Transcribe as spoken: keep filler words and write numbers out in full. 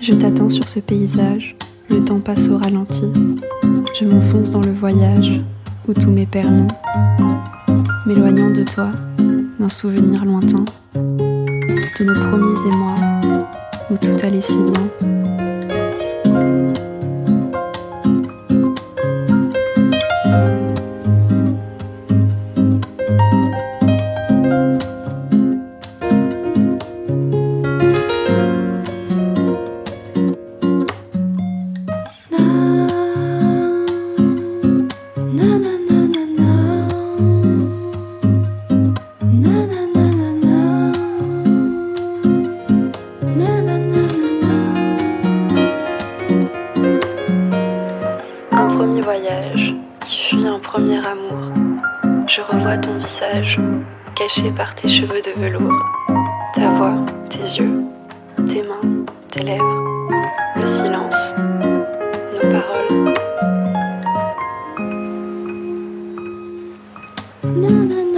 Je t'attends sur ce paysage, le temps passe au ralenti. Je m'enfonce dans le voyage, où tout m'est permis. M'éloignant de toi, d'un souvenir lointain, de nos premiers émois, où tout allait si bien. Un premier voyage qui fut un premier amour. Je revois ton visage, caché par tes cheveux de velours, ta voix, tes yeux, tes mains, tes lèvres, le silence, nos paroles. Na, na,